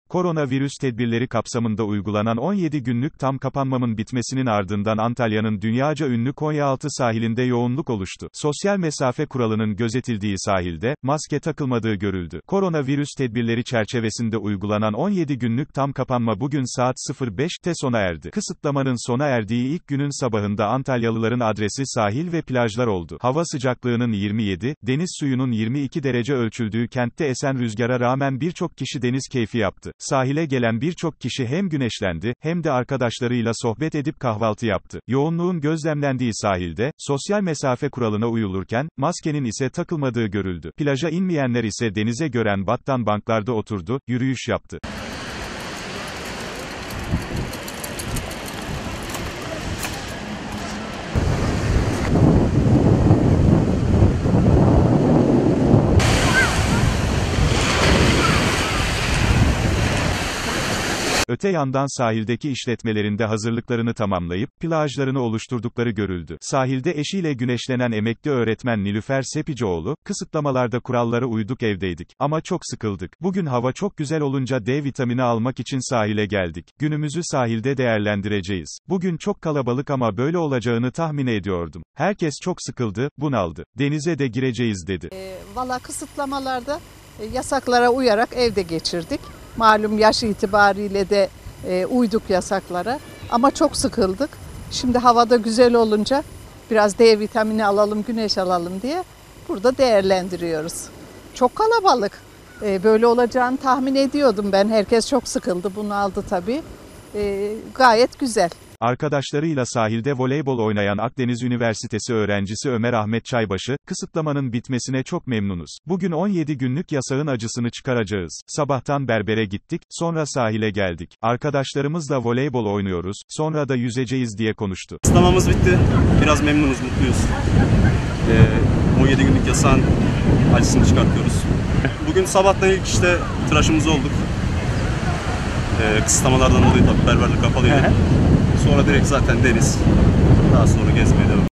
Koronavirüs tedbirleri kapsamında uygulanan 17 günlük tam kapanmanın bitmesinin ardından Antalya'nın dünyaca ünlü Konyaaltı sahilinde yoğunluk oluştu. Sosyal mesafe kuralının gözetildiği sahilde, maske takılmadığı görüldü. Koronavirüs tedbirleri çerçevesinde uygulanan 17 günlük tam kapanma bugün saat 05'te sona erdi. Kısıtlamanın sona erdiği ilk günün sabahında Antalyalıların adresi sahil ve plajlar oldu. Hava sıcaklığının 27, deniz suyunun 22 derece ölçüldüğü kentte esen rüzgara rağmen birçok kişi deniz keyfi yaptı. Sahile gelen birçok kişi hem güneşlendi, hem de arkadaşlarıyla sohbet edip kahvaltı yaptı. Yoğunluğun gözlemlendiği sahilde, sosyal mesafe kuralına uyulurken, maskenin ise takılmadığı görüldü. Plaja inmeyenler ise denize gören battan banklarda oturdu, yürüyüş yaptı. Öte yandan sahildeki işletmelerinde hazırlıklarını tamamlayıp, plajlarını oluşturdukları görüldü. Sahilde eşiyle güneşlenen emekli öğretmen Nilüfer Sepicioğlu, kısıtlamalarda kurallara uyduk evdeydik. Ama çok sıkıldık. Bugün hava çok güzel olunca D vitamini almak için sahile geldik. Günümüzü sahilde değerlendireceğiz. Bugün çok kalabalık ama böyle olacağını tahmin ediyordum. Herkes çok sıkıldı, bunaldı. Denize de gireceğiz dedi. Valla kısıtlamalarda yasaklara uyarak evde geçirdik. Malum yaş itibariyle de uyduk yasaklara ama çok sıkıldık. Şimdi havada güzel olunca biraz D vitamini alalım, güneş alalım diye burada değerlendiriyoruz. Çok kalabalık. Böyle olacağını tahmin ediyordum ben. Herkes çok sıkıldı, bunaldı tabii. Gayet güzel. Arkadaşlarıyla sahilde voleybol oynayan Akdeniz Üniversitesi öğrencisi Ömer Ahmet Çaybaşı, kısıtlamanın bitmesine çok memnunuz. Bugün 17 günlük yasağın acısını çıkaracağız. Sabahtan berbere gittik, sonra sahile geldik. Arkadaşlarımızla voleybol oynuyoruz, sonra da yüzeceğiz diye konuştu. Kısıtlamamız bitti. Biraz memnunuz, mutluyuz. 17 günlük yasağın acısını çıkartıyoruz. Bugün sabahtan ilk işte tıraşımız olduk. Kısıtlamalardan dolayı tabii berberlik kapalıydı. Sonra direkt zaten deniz. Daha sonra gezmeye devam.